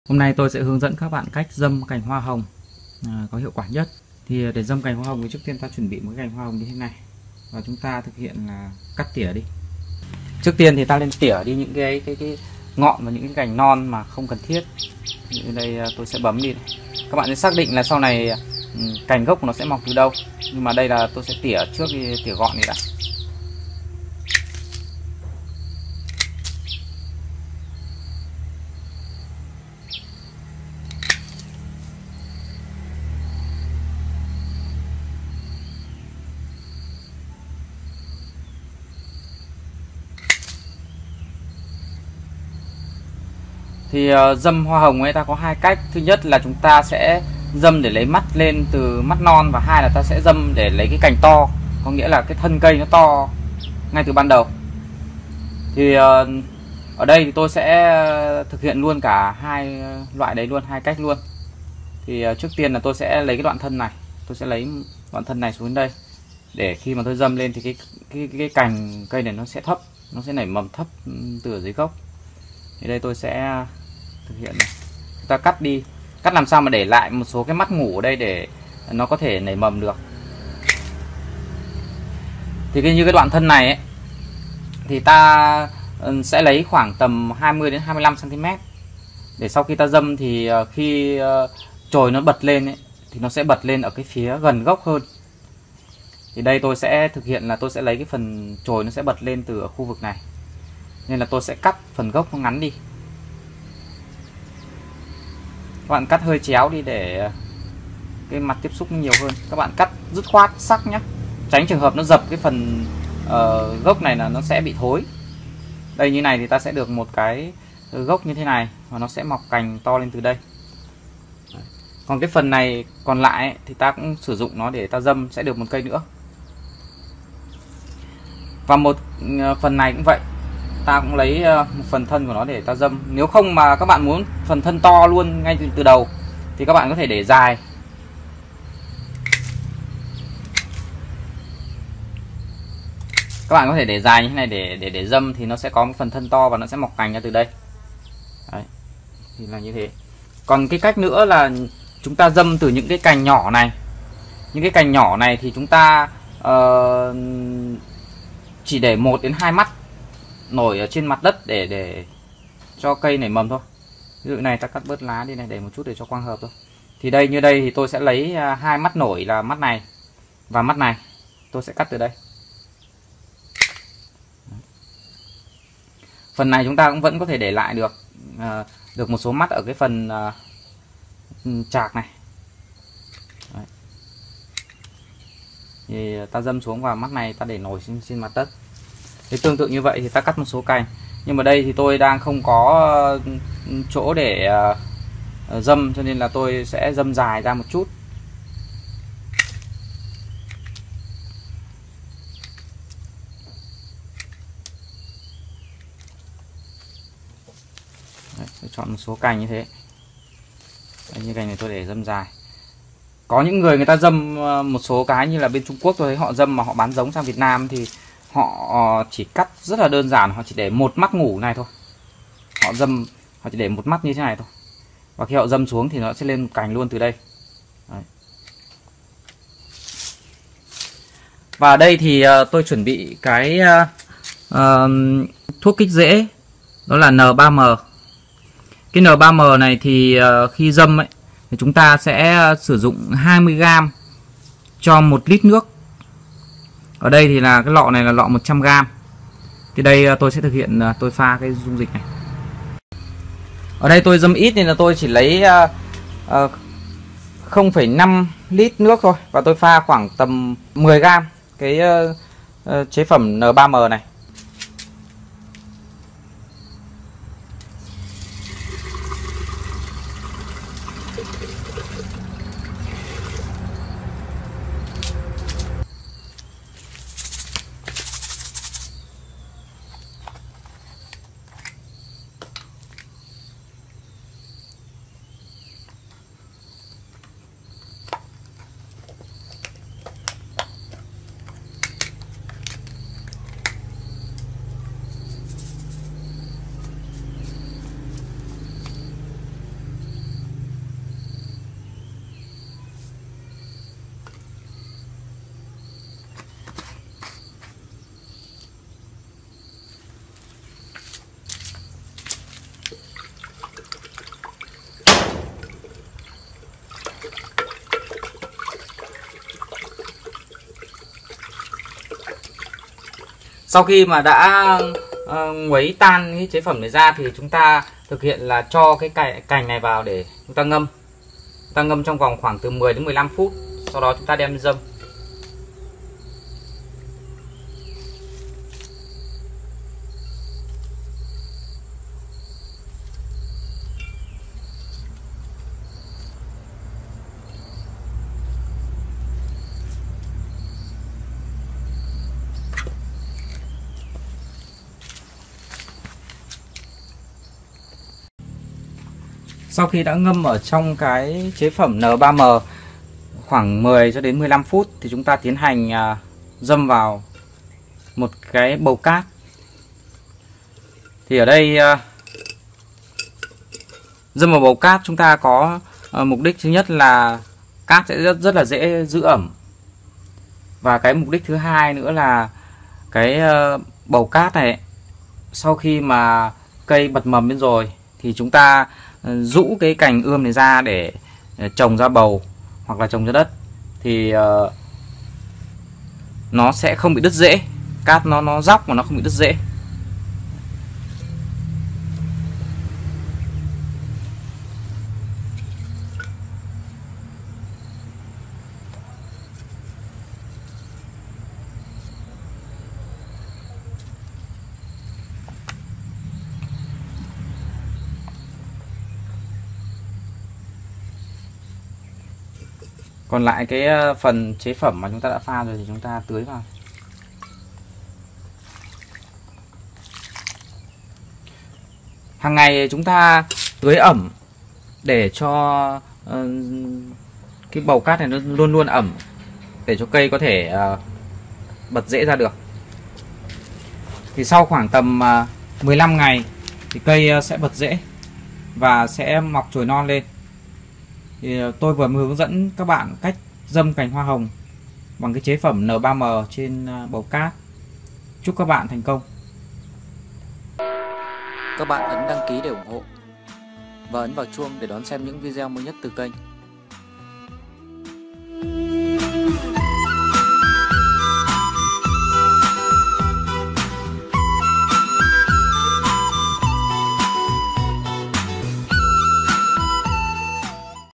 Hôm nay tôi sẽ hướng dẫn các bạn cách dâm cành hoa hồng có hiệu quả nhất. Thì để dâm cành hoa hồng thì trước tiên ta chuẩn bị một cái cành hoa hồng như thế này và chúng ta thực hiện là cắt tỉa đi. Trước tiên thì ta lên tỉa đi những cái ngọn và những cái cành non mà không cần thiết. Như đây tôi sẽ bấm đi này. Các bạn sẽ xác định là sau này cành gốc của nó sẽ mọc từ đâu. Nhưng mà đây là tôi sẽ tỉa trước đi, tỉa gọn đi đã. Thì dâm hoa hồng ấy ta có hai cách. Thứ nhất là chúng ta sẽ dâm để lấy mắt lên từ mắt non, và hai là ta sẽ dâm để lấy cái cành to, có nghĩa là cái thân cây nó to ngay từ ban đầu. Thì ở đây thì tôi sẽ thực hiện luôn cả hai loại đấy luôn, hai cách luôn. Thì trước tiên là tôi sẽ lấy cái đoạn thân này, tôi sẽ lấy đoạn thân này xuống đây, để khi mà tôi dâm lên thì cái cành cây này nó sẽ thấp, nó sẽ nảy mầm thấp từ ở dưới gốc. Thì đây tôi sẽ thực hiện này. Chúng ta cắt đi, cắt làm sao mà để lại một số cái mắt ngủ ở đây để nó có thể nảy mầm được. Thì như cái đoạn thân này ấy, thì ta sẽ lấy khoảng tầm 20 đến 25 cm để sau khi ta dâm thì khi chồi nó bật lên ấy, thì nó sẽ bật lên ở cái phía gần gốc hơn. Thì đây tôi sẽ thực hiện là tôi sẽ lấy cái phần chồi nó sẽ bật lên từ ở khu vực này, nên là tôi sẽ cắt phần gốc nó ngắn đi. Các bạn cắt hơi chéo đi để cái mặt tiếp xúc nhiều hơn. Các bạn cắt dứt khoát sắc nhé, tránh trường hợp nó dập cái phần gốc này là nó sẽ bị thối. Đây như này thì ta sẽ được một cái gốc như thế này, và nó sẽ mọc cành to lên từ đây. Còn cái phần này còn lại ấy, thì ta cũng sử dụng nó để ta dâm sẽ được một cây nữa. Và một phần này cũng vậy, ta cũng lấy một phần thân của nó để ta dâm. Nếu không mà các bạn muốn phần thân to luôn ngay từ đầu thì các bạn có thể để dài. Các bạn có thể để dài như thế này để dâm thì nó sẽ có một phần thân to và nó sẽ mọc cành ra từ đây. Đấy. Thì là như thế. Còn cái cách nữa là chúng ta dâm từ những cái cành nhỏ này. Những cái cành nhỏ này thì chúng ta chỉ để 1 đến 2 mắt nổi ở trên mặt đất để cho cây nảy mầm thôi. Ví dụ này ta cắt bớt lá đi này, để một chút để cho quang hợp thôi. Thì đây, như đây thì tôi sẽ lấy 2 mắt nổi là mắt này và mắt này, tôi sẽ cắt từ đây. Phần này chúng ta cũng vẫn có thể để lại được một số mắt ở cái phần chạc này. Đấy. Thì ta dâm xuống vào mắt này, ta để nổi trên mặt đất. Thì tương tự như vậy thì ta cắt một số cành. Nhưng mà đây thì tôi đang không có chỗ để dâm, cho nên là tôi sẽ dâm dài ra một chút. Đấy, tôi chọn một số cành như thế. Đây, như cành này tôi để dâm dài. Có những người ta dâm một số cái như là bên Trung Quốc, tôi thấy họ dâm mà họ bán giống sang Việt Nam thì họ chỉ cắt rất là đơn giản, họ chỉ để một mắt ngủ này thôi. Họ chỉ để một mắt như thế này thôi. Và khi họ dâm xuống thì nó sẽ lên một cành luôn từ đây. Đấy. Và ở đây thì tôi chuẩn bị cái thuốc kích rễ, đó là N3M. Cái N3M này thì khi dâm ấy thì chúng ta sẽ sử dụng 20g cho 1 lít nước. Ở đây thì là cái lọ này là lọ 100g. Thì đây tôi sẽ thực hiện tôi pha cái dung dịch này. Ở đây tôi dâm ít nên là tôi chỉ lấy 0,5 lít nước thôi, và tôi pha khoảng tầm 10g cái chế phẩm N3M này. Sau khi mà đã nguấy tan cái chế phẩm này ra thì chúng ta thực hiện là cho cái cành này vào để chúng ta ngâm. Chúng ta ngâm trong vòng khoảng từ 10 đến 15 phút. Sau đó chúng ta đem đi dâm. Sau khi đã ngâm ở trong cái chế phẩm N3M khoảng 10 cho đến 15 phút thì chúng ta tiến hành dâm vào một cái bầu cát. Thì ở đây dâm vào bầu cát chúng ta có mục đích thứ nhất là cát sẽ rất là dễ giữ ẩm. Và cái mục đích thứ hai nữa là cái bầu cát này sau khi mà cây bật mầm lên rồi thì chúng ta rũ cái cành ươm này ra để trồng ra bầu hoặc là trồng ra đất thì nó sẽ không bị đứt rễ, cát nó dóc mà nó không bị đứt rễ. Còn lại cái phần chế phẩm mà chúng ta đã pha rồi thì chúng ta tưới vào. Hàng ngày chúng ta tưới ẩm để cho cái bầu cát này nó luôn luôn ẩm để cho cây có thể bật rễ ra được. Thì sau khoảng tầm 15 ngày thì cây sẽ bật rễ và sẽ mọc chồi non lên. Thì tôi vừa mới hướng dẫn các bạn cách dâm cành hoa hồng bằng cái chế phẩm N3M trên bầu cát. Chúc các bạn thành công. Các bạn ấn đăng ký để ủng hộ và ấn vào chuông để đón xem những video mới nhất từ kênh.